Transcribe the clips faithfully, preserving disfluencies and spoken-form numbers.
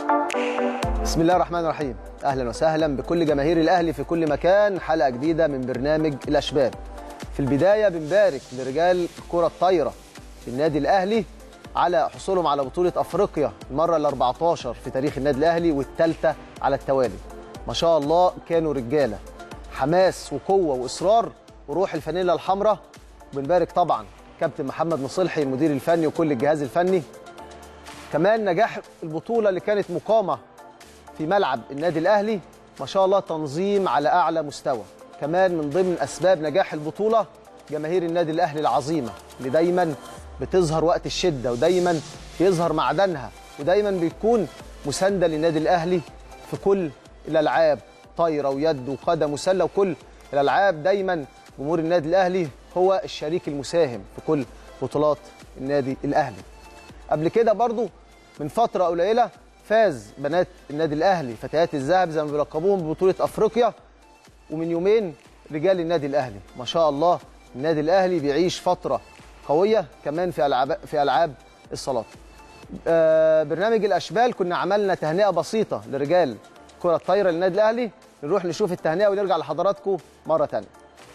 بسم الله الرحمن الرحيم. اهلا وسهلا بكل جماهير الاهلي في كل مكان، حلقه جديده من برنامج الاشبال. في البدايه بنبارك لرجال الكره الطايره في النادي الاهلي على حصولهم على بطوله افريقيا المره ال أربعتاشر في تاريخ النادي الاهلي والثالثه على التوالي. ما شاء الله كانوا رجاله، حماس وقوه واصرار وروح الفانيلا الحمراء. وبنبارك طبعا كابتن محمد مصلحي المدير الفني وكل الجهاز الفني. كمان نجاح البطوله اللي كانت مقامه في ملعب النادي الاهلي، ما شاء الله تنظيم على اعلى مستوى. كمان من ضمن اسباب نجاح البطوله جماهير النادي الاهلي العظيمه اللي دايما بتظهر وقت الشده ودايما بيظهر معدنها ودايما بيكون مسانده للنادي الاهلي في كل الالعاب، طايره ويد وقدم وسله وكل الالعاب. دايما جمهور النادي الاهلي هو الشريك المساهم في كل بطولات النادي الاهلي. قبل كده برضو من فتره قليله فاز بنات النادي الاهلي فتيات الذهب زي ما بيلقبوهم ببطوله افريقيا، ومن يومين رجال النادي الاهلي. ما شاء الله النادي الاهلي بيعيش فتره قويه كمان في العاب في العاب الصالات. آه برنامج الاشبال كنا عملنا تهنئه بسيطه لرجال كره الطايره للنادي الاهلي، نروح نشوف التهنئه ونرجع لحضراتكم مره ثانيه.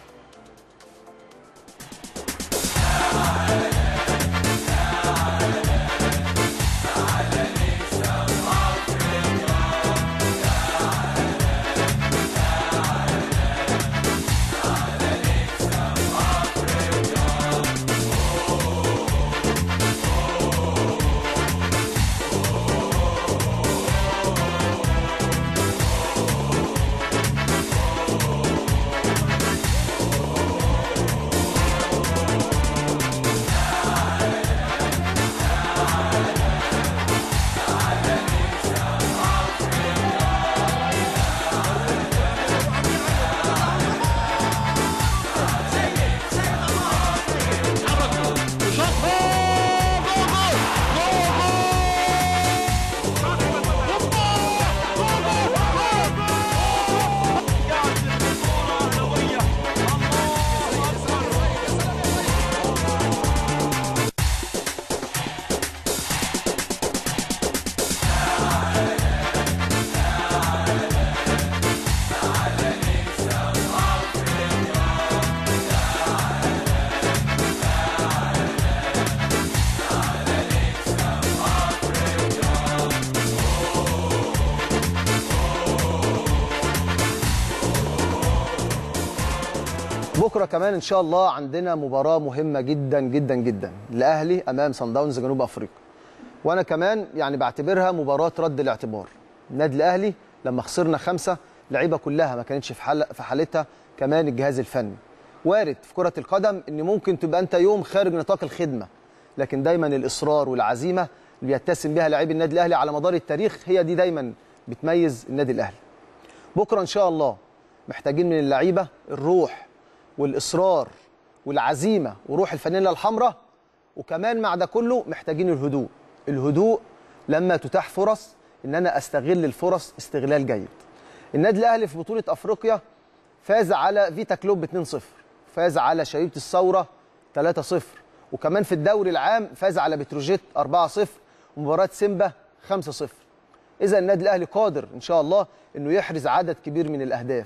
بكره كمان ان شاء الله عندنا مباراه مهمه جدا جدا جدا، الاهلي امام صن داونز جنوب افريقيا. وانا كمان يعني بعتبرها مباراه رد الاعتبار. النادي الاهلي لما خسرنا خمسه اللعيبه كلها ما كانتش في حل في حالتها، كمان الجهاز الفني. وارد في كره القدم ان ممكن تبقى انت يوم خارج نطاق الخدمه، لكن دايما الاصرار والعزيمه اللي بيتسم بها لاعبي النادي الاهلي على مدار التاريخ هي دي دايما بتميز النادي الاهلي. بكره ان شاء الله محتاجين من اللعيبه الروح والإصرار والعزيمة وروح الفانيلا الحمراء، وكمان مع ده كله محتاجين الهدوء. الهدوء لما تتاح فرص إن أنا أستغل الفرص استغلال جيد. النادي الأهلي في بطولة أفريقيا فاز على فيتا كلوب اتنين صفر، فاز على شبيبة الثورة تلاتة صفر، وكمان في الدوري العام فاز على بتروجيت أربعة صفر، ومباراة سيمبا خمسة صفر. إذا النادي الأهلي قادر إن شاء الله إنه يحرز عدد كبير من الأهداف.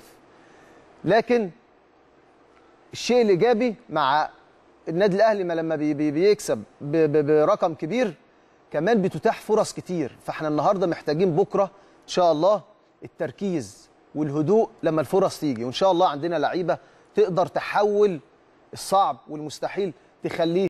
لكن الشيء الايجابي مع النادي الاهلي ما لما بي بي بيكسب برقم كبير كمان بتتاح فرص كتير. فاحنا النهارده محتاجين بكره ان شاء الله التركيز والهدوء لما الفرص تيجي، وان شاء الله عندنا لعيبه تقدر تحول الصعب والمستحيل تخليه